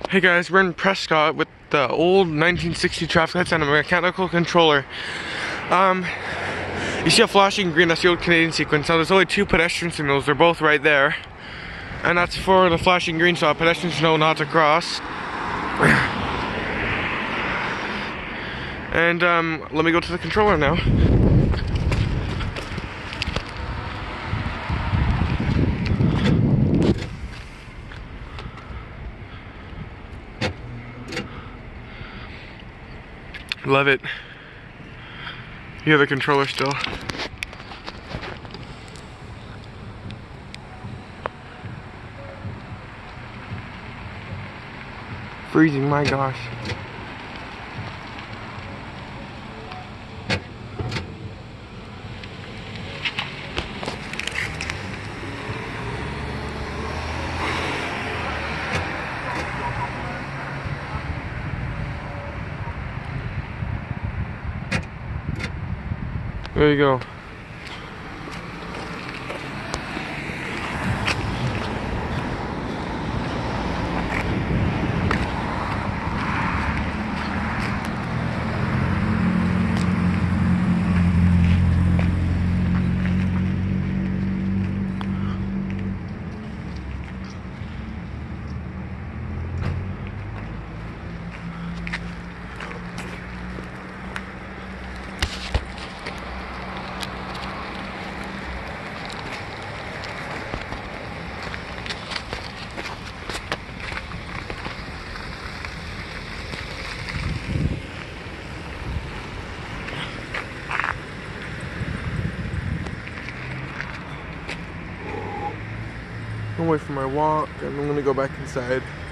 Hey guys, we're in Prescott with the old 1960 traffic lights and a mechanical controller. You see a flashing green, that's the old Canadian sequence. Now there's only two pedestrian signals, they're both right there. And that's for the flashing green so pedestrians know not to cross. And let me go to the controller now. Love it. You have the controller still. Freezing, my gosh. There you go. I'm gonna wait for my walk and I'm gonna go back inside.